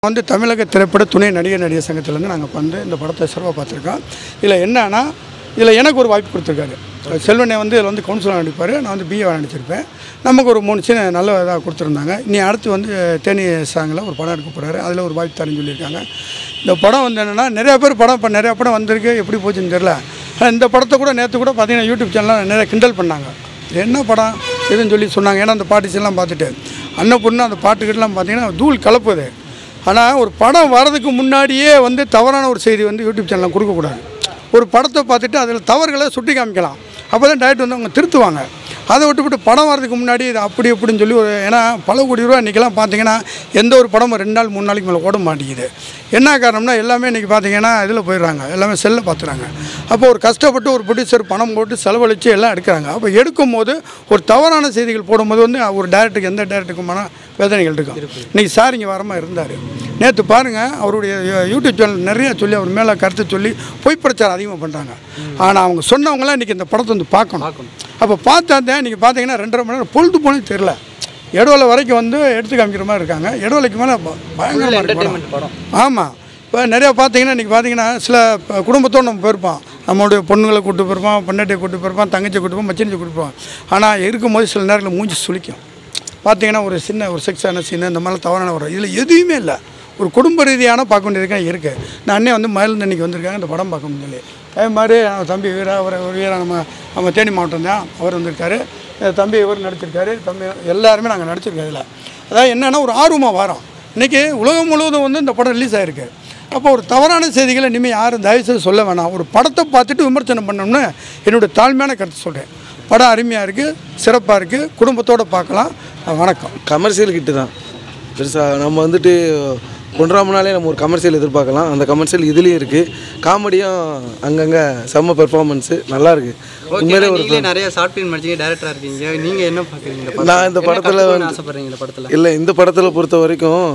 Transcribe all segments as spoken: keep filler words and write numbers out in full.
வந்து தமிழக திரைப்பட துணை நடிகர் நடிகர் சங்கத்திலேருந்து நாங்கள் வந்து இந்த படத்தை சிறப்பாக பார்த்துருக்கோம். இதில் என்னன்னா இதில் எனக்கு ஒரு வாய்ப்பு கொடுத்துருக்காரு. செல்வனை வந்து இதில் வந்து கவுன்சிலர் நடிப்பார், நான் வந்து பிஏ நடிச்சிருப்பேன். நமக்கு ஒரு மூணு சீன் நல்ல இதாக கொடுத்துருந்தாங்க. இனி அடுத்து வந்து தேனி சாங்கில் ஒரு படம் எடுக்க போகிறாரு, அதில் ஒரு வாய்ப்பு தரேன்னு சொல்லியிருக்காங்க. இந்த படம் வந்து என்னென்னா நிறையா பேர் படம் இப்போ நிறையா படம் வந்திருக்கு, எப்படி போச்சுன்னு தெரில. ஆனால் இந்த படத்தை கூட நேற்று கூட பார்த்தீங்கன்னா யூடியூப் சேனலில் நிறைய கிண்டல் பண்ணாங்க. என்ன படம் எதுன்னு சொல்லி சொன்னாங்க. ஏன்னா அந்த பாட்டிஸ்லாம் பார்த்துட்டு அன்னபூர்ணா அந்த பாட்டுக்கிட்டலாம் பார்த்தீங்கன்னா தூள் கலப்புது. ஆனால் ஒரு படம் வர்றதுக்கு முன்னாடியே வந்து தவறான ஒரு செய்தி வந்து யூடியூப் சேனலில் கொடுக்கக்கூடாது. ஒரு படத்தை பார்த்துட்டு அதில் தவறுகளை சுட்டி காமிக்கலாம், அப்போ தான் டேரக்டர் வந்து அவங்க திருத்துவாங்க. அதை விட்டுவிட்டு படம் வரதுக்கு முன்னாடி இது அப்படி இப்படின்னு சொல்லி ஒரு ஏன்னா பல கோடி ரூபா இன்றைக்கெல்லாம் பார்த்தீங்கன்னா எந்த ஒரு படமும் ரெண்டு நாள் மூணு நாளைக்கு மேலே ஓட மாட்டேங்குது. என்ன காரணம்னா எல்லாமே இன்றைக்கி பார்த்தீங்கன்னா இதில் போயிடுறாங்க, எல்லாமே செல்லில் பார்த்துறாங்க. அப்போ ஒரு கஷ்டப்பட்டு ஒரு ப்ரொடியூசர் பணம் போட்டு செலவழித்து எல்லாம் எடுக்கிறாங்க. அப்போ எடுக்கும்போது ஒரு தவறான செய்திகள் போடும்போது வந்து ஒரு டேரக்டருக்கு எந்த டேரக்டருக்குமான வேதனைகள் இருக்கும். இன்றைக்கி சார் இங்கே வரமாக இருந்தார். நேற்று பாருங்கள் அவருடைய யூடியூப் சேனல் நிறையா சொல்லி அவர் மேலே கருத்து சொல்லி பொய் பிரச்சாரம் அதிகமாக பண்ணுறாங்க. ஆனால் அவங்க சொன்னவங்களாம் இன்றைக்கி இந்த படத்தை வந்து பார்க்கணும். அப்போ பார்த்தா தான் இன்றைக்கி பார்த்தீங்கன்னா ரெண்டரை மணி நேரம் பொழுது போனே தெரில. இடவலை வரைக்கும் வந்து எடுத்து காமிக்கிற மாதிரி இருக்காங்க. இடவலைக்கு மேலே பயங்கரமாக படம். ஆமாம், இப்போ நிறையா பார்த்தீங்கன்னா இன்றைக்கி பார்த்தீங்கன்னா சில குடும்பத்தோடு நம்ம போயிருப்போம். நம்மளுடைய பொண்ணுங்களை கூப்பிட்டு போயிருப்போம், பொண்டாட்டியை கூப்பிட்டு போயிருப்போம், தங்கச்சியை கூப்பிட்டு போவோம், மச்சினியை கூப்பிட்டு போவோம். ஆனால் இருக்கும்போது சில நேரத்தில் மூஞ்சி சுளிக்கும். பார்த்தீங்கன்னா ஒரு சின்ன ஒரு செக்ஸான சீனு இந்த மாதிரிலாம் தவறான வரும். இதில் எதுவுமே இல்லை, ஒரு குடும்ப ரீதியான பார்க்க வேண்டியதுக்காக இருக்குது. நான் அண்ணே வந்து மயிலிருந்து அன்றைக்கி வந்திருக்காங்க இந்த படம் பார்க்க முடியல. அதே மாதிரி தம்பி வீரா அவர் ஒரு வீரா நம்ம நம்ம தேனி மாவட்டம் தான் அவர் வந்திருக்காரு. தம்பி இவர் நடிச்சிருக்காரு, தம்பி எல்லாருமே நாங்கள் நடிச்சிருக்கோம். இதில் அதாவது என்னென்னா ஒரு ஆர்வமாக வரோம். இன்றைக்கி உலகம் முழுவதும் வந்து இந்த படம் ரிலீஸ் ஆகிருக்கு. அப்போ ஒரு தவறான செய்திகளை இனிமேல் யாரும் தயவுசெய்து சொல்ல வேணாம். ஒரு படத்தை பார்த்துட்டு விமர்சனம் பண்ணணும்னு என்னுடைய தாழ்மையான கருத்து சொல்கிறேன். படம் அருமையாக இருக்குது, சிறப்பாக இருக்குது, குடும்பத்தோடு பார்க்கலாம். வணக்கம். கமர்ஷியல் கிட்ட தான் பெருசாக நம்ம வந்துட்டு ஒன்றாமனாலே நம்ம ஒரு கமர்ஷியல் எதிர்பார்க்கலாம். அந்த கமர்ஷியல் இதுலேயும் இருக்குது, காமெடியும் அங்கங்கே செம்ம பெர்ஃபார்மன்ஸு நல்லா இருக்குது. உண்மையிலே ஒரு நிறைய ஷார்ட் ஃபிலிம் நடிச்சிங்க, டேரக்டராக இருக்கீங்க, நீங்கள் என்ன பார்க்குறீங்க? நான் இந்த படத்தில் ஆசைப்படுறீங்க இந்த படத்தில்? இல்லை, இந்த படத்தில் பொறுத்த வரைக்கும்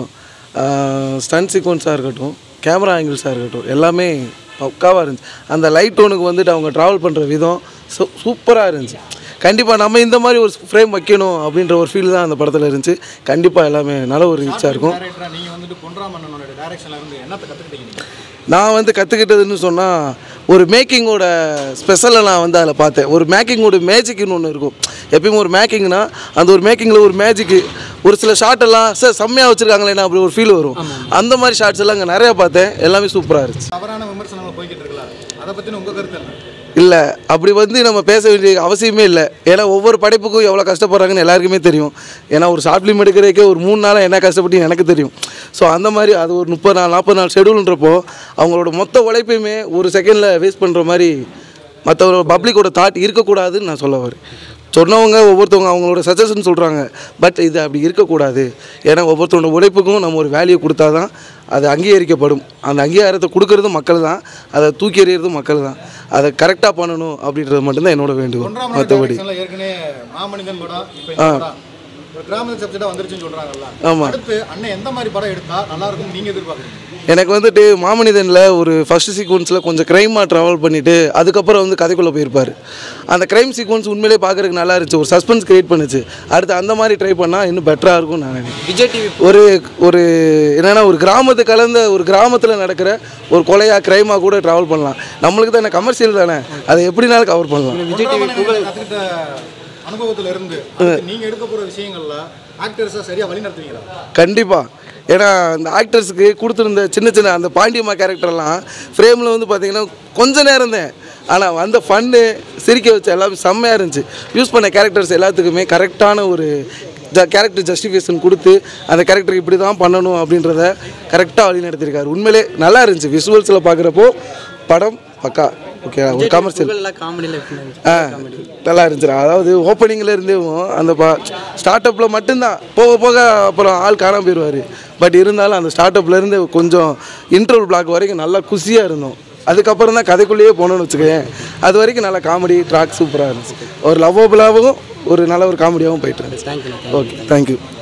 ஸ்டன்ட் சீக்வன்ஸாக இருக்கட்டும், கேமரா ஆங்கிள்ஸாக இருக்கட்டும், எல்லாமே பக்காவாக இருந்துச்சு. அந்த லைட் டோனுக்கு வந்துட்டு அவங்க ட்ராவல் பண்ணுற விதம் சூ சூப்பராக இருந்துச்சு. கண்டிப்பாக நம்ம இந்த மாதிரி ஒரு ஃப்ரேம் வைக்கணும் அப்படின்ற ஒரு ஃபீல் தான் அந்த படத்தில் இருந்துச்சு. கண்டிப்பாக எல்லாமே நல்ல ஒரு ரீச்சாக இருக்கும். நான் வந்து கற்றுக்கிட்டதுன்னு சொன்னால் ஒரு மேக்கிங்கோட ஸ்பெஷலை நான் வந்து அதில் பார்த்தேன். ஒரு மேக்கிங்கோட மேஜிக்னு ஒன்று இருக்கும். எப்பயும் ஒரு மேக்கிங்னா அந்த ஒரு மேக்கிங்கில் ஒரு மேஜிக்கு, ஒரு சில ஷார்ட்டெல்லாம் சார் செம்மையாக வச்சுருக்காங்களேன்னா அப்படி ஒரு ஃபீல் வரும். அந்த மாதிரி ஷார்ட்ஸ் எல்லாம் இங்கே நிறையா பார்த்தேன், எல்லாமே சூப்பராக இருந்துச்சு. தவறான விமர்சனங்கள் போய்கிட்டு இருக்கலாம், அதை பற்றி உங்கள் கருத்து என்ன? இல்லை, அப்படி வந்து நம்ம பேச வேண்டிய அவசியமே இல்லை. ஏன்னா ஒவ்வொரு படைப்புக்கும் எவ்வளோ கஷ்டப்படுறாங்கன்னு எல்லாருக்குமே தெரியும். ஏன்னா ஒரு ஷார்ட் ஃபிலிம் எடுக்கிறதுக்கே ஒரு மூணு நாளாக என்ன கஷ்டப்பட்டு எனக்கு தெரியும். ஸோ அந்த மாதிரி அது ஒரு முப்பது நாள் நாற்பது நாள் ஷெடியூல்ன்றப்போ அவங்களோட மொத்த உழைப்பையுமே ஒரு செகண்டில் வேஸ்ட் பண்ணுற மாதிரி மற்றவங்களோட பப்ளிக்கோட தாட் இருக்கக்கூடாதுன்னு நான் சொல்ல வரேன். சொன்னவங்க ஒவ்வொருத்தவங்க அவங்களோட சஜஷன் சொல்கிறாங்க, பட் இது அப்படி இருக்கக்கூடாது. ஏன்னா ஒவ்வொருத்தவங்களோட உழைப்புக்கும் நம்ம ஒரு வேல்யூ கொடுத்தா தான் அது அங்கீகரிக்கப்படும். அந்த அங்கீகாரத்தை கொடுக்கறதும் மக்கள் தான், அதை தூக்கி எறிகிறதும் மக்கள் தான். அதை கரெக்டாக பண்ணணும் அப்படின்றது மட்டும்தான் என்னோட வேண்டுகோள். மற்றபடி ஆமாம், எனக்கு வந்துட்டு மாமனிதனில் ஒரு ஃபர்ஸ்ட் சீக்வன்ஸில் கொஞ்சம் க்ரைமாக ட்ராவல் பண்ணிவிட்டு அதுக்கப்புறம் வந்து கதைக்குள்ளே போயிருப்பார். அந்த க்ரைம் சீக்வன்ஸ் உண்மையிலே பார்க்குறதுக்கு நல்லா இருந்துச்சு, ஒரு சஸ்பென்ஸ் க்ரியேட் பண்ணுச்சு. அடுத்து அந்த மாதிரி ட்ரை பண்ணால் இன்னும் பெட்டராக இருக்கும்னு நான் நினைக்கிறேன். விஜய் டிவி ஒரு ஒரு என்னென்னா ஒரு கிராமத்து கலந்த ஒரு கிராமத்தில் நடக்கிற ஒரு கொலையாக க்ரைமாக கூட ட்ராவல் பண்ணலாம். நம்மளுக்கு தான் கமர்ஷியல் தானே, அதை எப்படினாலும் கவர் பண்ணலாம். விஜய் டிவி அனுபவத்தில் இருந்து நீங்கள் எடுக்க போகிற விஷயங்கள்ல ஆக்டர்ஸாக சரியாக வழி நடத்துவீங்களா? கண்டிப்பாக. ஏன்னா அந்த ஆக்டர்ஸுக்கு கொடுத்துருந்த சின்ன சின்ன அந்த பாண்டியம்மா கேரக்டர்லாம் ஃப்ரேமில் வந்து பார்த்திங்கன்னா கொஞ்சம் நேரம் தான், ஆனால் அந்த ஃபன்னு சிரிக்க வச்ச எல்லாமே செம்மையாக இருந்துச்சு. யூஸ் பண்ண கேரக்டர்ஸ் எல்லாத்துக்குமே கரெக்டான ஒரு ஜ கேரக்டர் ஜஸ்டிஃபிகேஷன் கொடுத்து அந்த கேரக்டர் இப்படி தான் பண்ணணும் அப்படின்றத கரெக்டாக வழி நடத்திருக்காரு. உண்மையிலே நல்லா இருந்துச்சு. விசுவல்ஸில் பார்க்குறப்போ படம் பக்கா ஓகே. ஒரு கமர்ஷியல் ஆ நல்லா இருந்துச்சு. அதாவது ஓப்பனிங்கில் இருந்தேவும் அந்த பா ஸ்டார்ட் அப்பில் மட்டும்தான், போக போக அப்புறம் ஆள் காணாமல் போயிடுவார். பட் இருந்தாலும் அந்த ஸ்டார்ட் அப்லேருந்து கொஞ்சம் இன்டர்வல் பிளாக் வரைக்கும் நல்லா குஷியாக இருந்தோம். அதுக்கப்புறம் தான் கதைக்குள்ளேயே போகணுன்னு வச்சுக்கேன். அது வரைக்கும் நல்லா காமெடி ட்ராக் சூப்பராக இருந்துச்சு. ஒரு லவ்வபுளாகவும் ஒரு நல்ல ஒரு காமெடியாகவும் போயிட்டு இருந்துச்சு. Okay, thank you.